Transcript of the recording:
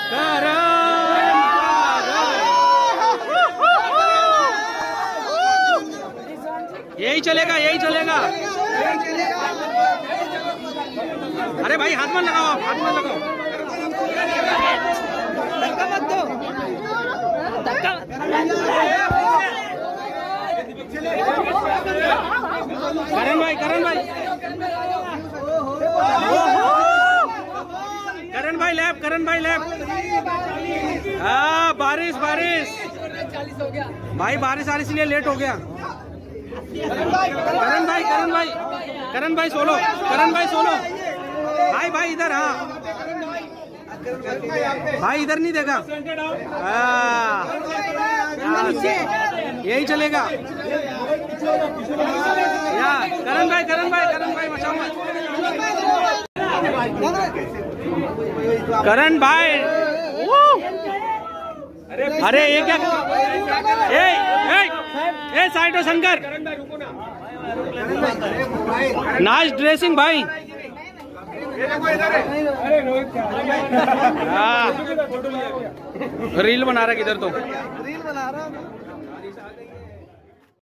यही चलेगा, यही चलेगा। अरे भाई हाथ में लगाओ, हाथ में लगाओ। धक्का मत दो, धक्का। करण भाई, करण भाई, करण भाई लैप, करण भाई लैप। हाँ बारिश, बारिश भाई, बारिश आ रही इसलिए लेट हो गया। करण भाई, करण भाई, करण भाई सोलो, करण भाई सोलो। भाई भाई इधर, हाँ भाई इधर नहीं देखा। यही चलेगा। या करण भाई, करण भाई, करण भाई बचाओ मत। करण भाई, अरे ये क्या? ए साइड हो शंकर। नाइस ड्रेसिंग भाई। रील बना रहा है किधर तो, रील बना रहा